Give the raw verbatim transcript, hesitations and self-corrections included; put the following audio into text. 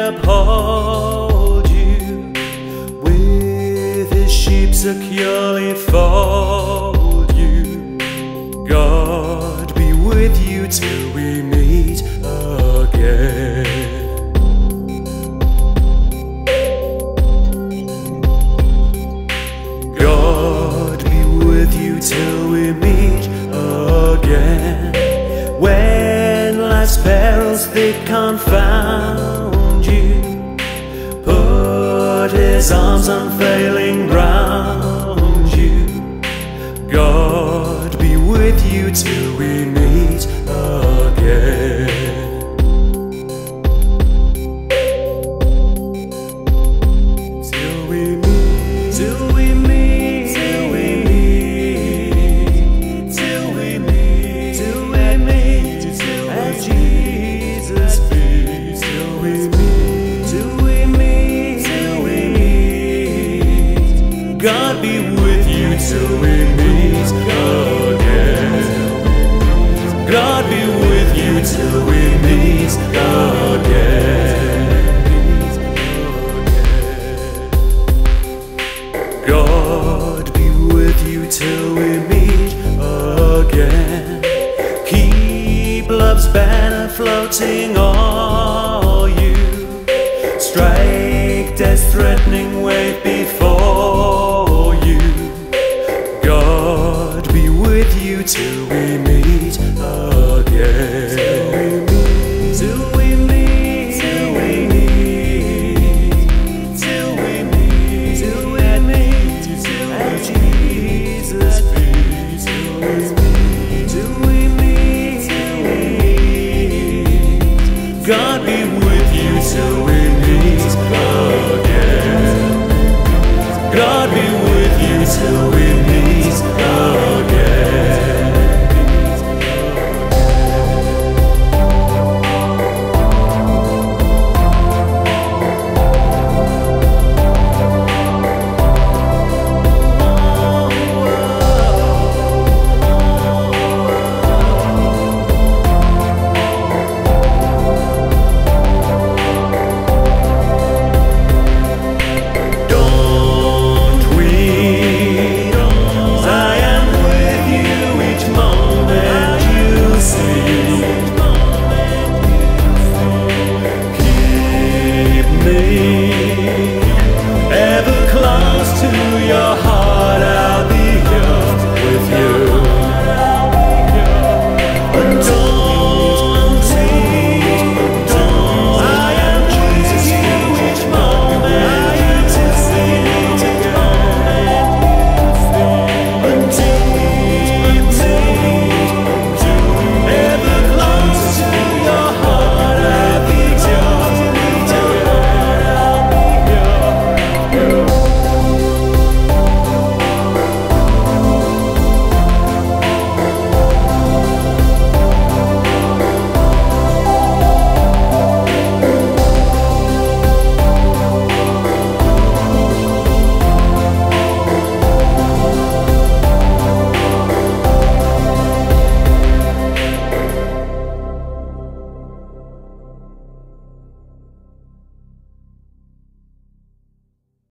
uphold you, with his sheep securely fold you. God be with you till we meet again. God be with you till we meet again. When life's perils they confound you, put his arms unfailing round you. God be with you till we meet again. Till we meet, till we meet, till we meet, till we meet, till we meet, till at Jesus' feet. Till we meet, till we meet, till we meet. God be with you till we meet again. God be with you till we meet again. God be with you till we meet again. Keep love's banner floating o'er you. Strike death's threatening wave before you. God be with you till we meet again. Till we meet, till we meet, till we meet, till we meet, till at Jesus' feet. Till we meet, till we meet, till we meet. God be with you till we meet again. God be with you till we meet again.